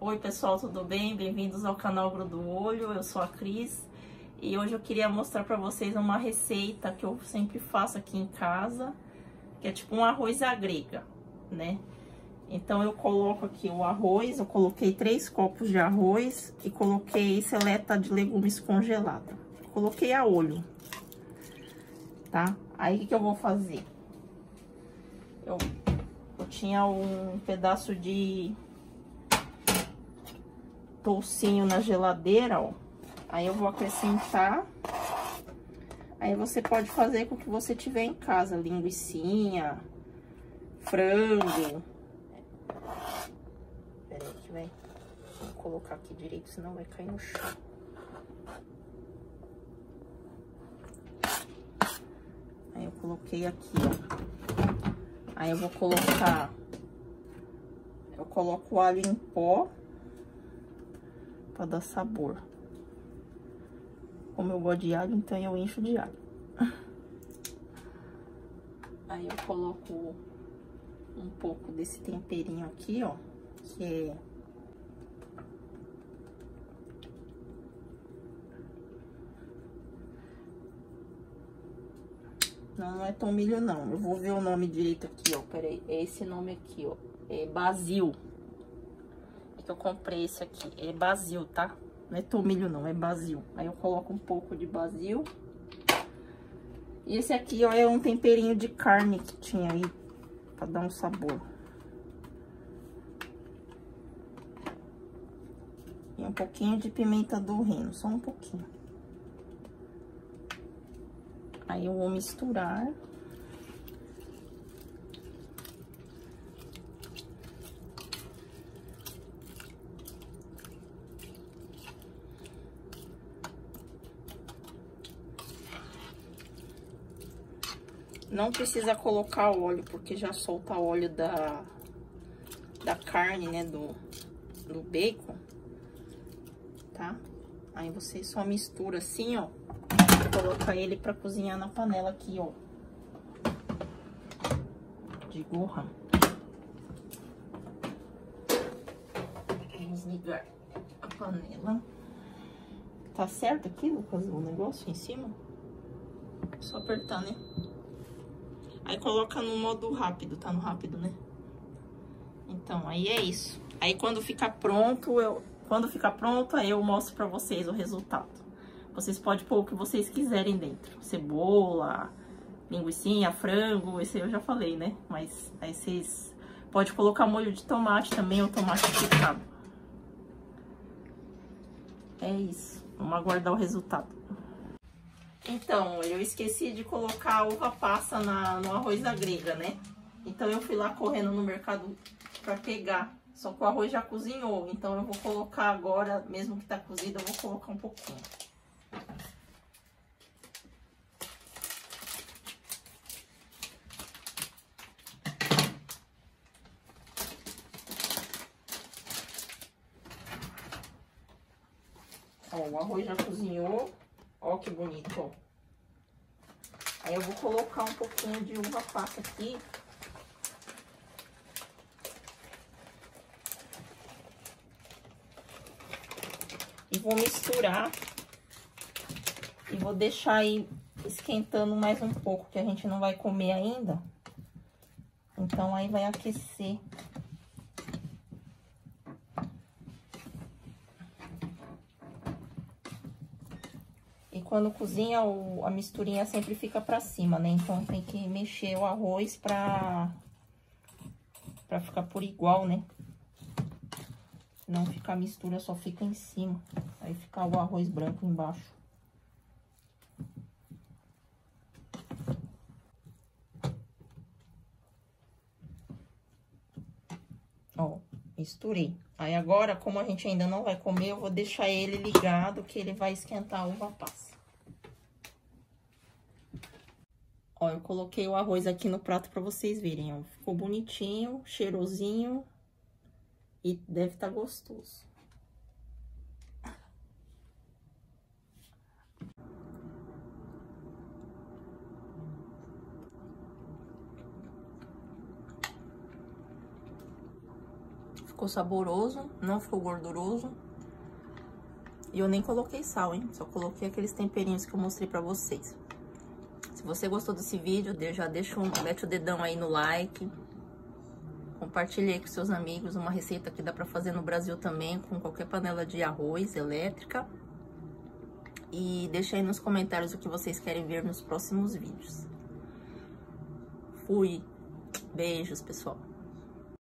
Oi pessoal, tudo bem? Bem-vindos ao canal Grudo Olho, eu sou a Cris e hoje eu queria mostrar pra vocês uma receita que eu sempre faço aqui em casa, que é tipo um arroz à grega, né? Então eu coloco aqui o arroz, eu coloquei 3 copos de arroz e coloquei seleta de legumes congelada. Coloquei a olho, tá? Aí o que eu vou fazer? Eu tinha um pedaço de toucinho na geladeira, ó. Aí eu vou acrescentar. Aí você pode fazer com o que você tiver em casa, linguicinha, frango. Peraí que vai. Vou colocar aqui direito, senão vai cair no chão. Aí eu coloquei aqui, ó. Aí eu vou colocar. Eu coloco o alho em pó pra dar sabor. Como eu gosto de alho, então eu encho de alho. Aí eu coloco um pouco desse temperinho aqui, ó, que é... Não é tomilho, não. Eu vou ver o nome direito aqui, ó. Peraí, é esse nome aqui, ó. É basil. É que eu comprei esse aqui. É basil, tá? Não é tomilho, não. É basil. Aí eu coloco um pouco de basil. E esse aqui, ó, é um temperinho de carne que tinha aí, pra dar um sabor. E um pouquinho de pimenta do reino, só um pouquinho. Aí eu vou misturar. Não precisa colocar óleo, porque já solta óleo da carne, né, do bacon, tá? Aí você só mistura assim, ó, e coloca ele pra cozinhar na panela aqui, ó, de Gohan. Vamos ligar a panela. Tá certo aqui, Lucas, o negócio em cima? Só apertar, né? Aí coloca no modo rápido, tá no rápido, né? Então, aí é isso. Aí quando ficar pronto, aí eu mostro pra vocês o resultado. Vocês podem pôr o que vocês quiserem dentro. Cebola, linguicinha, frango, esse eu já falei, né? Mas aí vocês podem colocar molho de tomate também, ou tomate picado. É isso. Vamos aguardar o resultado. Então, eu esqueci de colocar a uva passa no arroz à grega, né? Então, eu fui lá correndo no mercado pra pegar. Só que o arroz já cozinhou, então eu vou colocar agora, mesmo que tá cozido, eu vou colocar um pouquinho. Ó, o arroz já cozinhou. Ó, que bonito, ó. Aí eu vou colocar um pouquinho de uva passa aqui. E vou misturar. E vou deixar aí esquentando mais um pouco, que a gente não vai comer ainda. Então, aí vai aquecer. E quando cozinha, a misturinha sempre fica pra cima, né? Então, tem que mexer o arroz pra ficar por igual, né? Não ficar a mistura, só fica em cima. Aí fica o arroz branco embaixo. Ó, misturei. Aí agora, como a gente ainda não vai comer, eu vou deixar ele ligado, que ele vai esquentar a uva passa. Ó, eu coloquei o arroz aqui no prato pra vocês verem, ó. Ficou bonitinho, cheirosinho e deve estar gostoso. ficou saboroso, não ficou gorduroso. E eu nem coloquei sal, hein? Só coloquei aqueles temperinhos que eu mostrei pra vocês. Se você gostou desse vídeo, já mete o dedão aí no like. Compartilhe aí com seus amigos, uma receita que dá pra fazer no Brasil também, com qualquer panela de arroz elétrica. E deixa aí nos comentários o que vocês querem ver nos próximos vídeos. Fui! Beijos, pessoal!